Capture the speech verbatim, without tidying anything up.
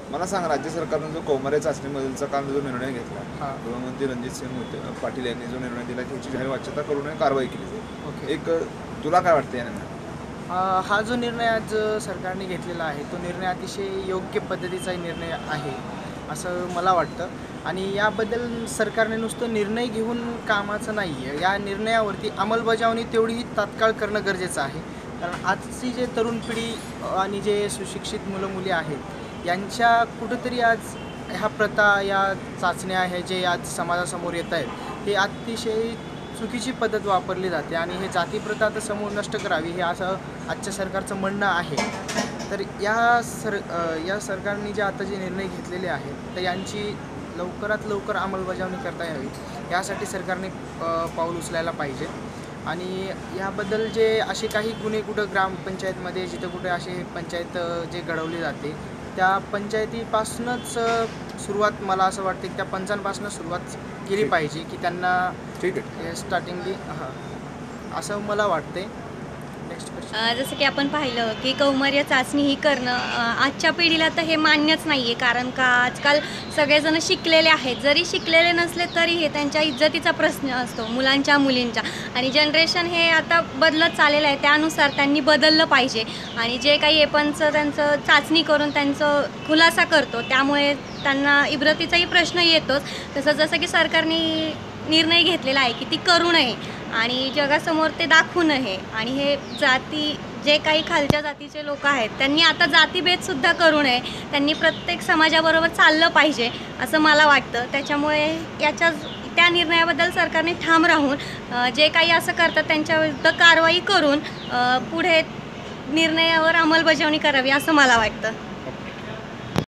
मला सांग, राज्य सरकारनं जो कौमार्य चाचणीमधीलचा काल जो निर्णय घेतला, हां. गृहमंत्री रणजित सिंह मोहिते पाटील यांनी जो निर्णय दिला की ह्याची जाहीर वाच्यता करून कारवाई केली, ओके. एक तुला काय वाटतं याने? अ, हा जो निर्णय आज सरकारने घेतलेला आहे तो निर्णय अतिशय योग्य पद्धतीचा निर्णय आहे असं मला वाटतं. आणि याबद्दल सरकारने नुसतं निर्णय घेऊन कामाचं नाही आहे, या निर्णयावरती अंमलबजावणी तेवढी तात्काळ करणं गरजेचं आहे. कारण आजची जे तरुण पिढी आणि जे सुशिक्षित मुलं मुली आहेत यांच्या कुठंतरी आज ह्या प्रथा, या चाचण्या हे जे आज समाजासमोर येत आहेत हे अतिशय चुकीची पद्धत वापरली जाते आणि हे जातीप्रथा आता समूळ नष्ट करावी हे असं आजच्या सरकारचं म्हणणं आहे. तर या सर या सरकारने जे आता जे निर्णय घेतलेले आहेत तर यांची लवकरात लवकर अंमलबजावणी करता यावी यासाठी सरकारने पाऊल उचलायला पाहिजे. आणि याबद्दल जे असे काही गुन्हे कुठं ग्रामपंचायतमध्ये जिथं कुठे असे पंचायत जे घडवली जाते त्या पंचायतीपासूनच सुरुवात, मला असं वाटतं की त्या पंचांपासून सुरुवात केली पाहिजे की त्यांना ठीक आहे स्टार्टिंगली हां असं मला वाटते. Next question. जसं की आपण पाहिलं की कौमार्य चाचणी ही करणं आजच्या पिढीला तर हे मान्यच नाही आहे, कारण का आजकाल सगळेजण शिकलेले आहेत. जरी शिकलेले नसले तरी हे त्यांच्या इज्जतीचा प्रश्न असतो, मुलांच्या मुलींच्या. आणि जनरेशन हे आता बदलत चाललेलं आहे, त्यानुसार त्यांनी बदललं पाहिजे. आणि जे काही एपनचं त्यांचं चाचणी करून त्यांचं खुलासा करतो त्यामुळे त्यांना इब्रतीचाही प्रश्न येतोच. तसं जसं की सरकारने निर्णय घेतलेला आहे की ती करू नये आणि जगासमोर ते दाखवू नये. आणि हे जाती, जे काही खालच्या जातीचे लोक आहेत त्यांनी आता जातीभेदसुद्धा करू नये, त्यांनी प्रत्येक समाजाबरोबर चाललं पाहिजे असं मला वाटतं. त्याच्यामुळे याच्या त्या निर्णयाबद्दल सरकारने ठाम राहून जे काही असं करतात त्यांच्याविरुद्ध कारवाई करून पुढे निर्णयावर अंमलबजावणी करावी असं मला वाटतं.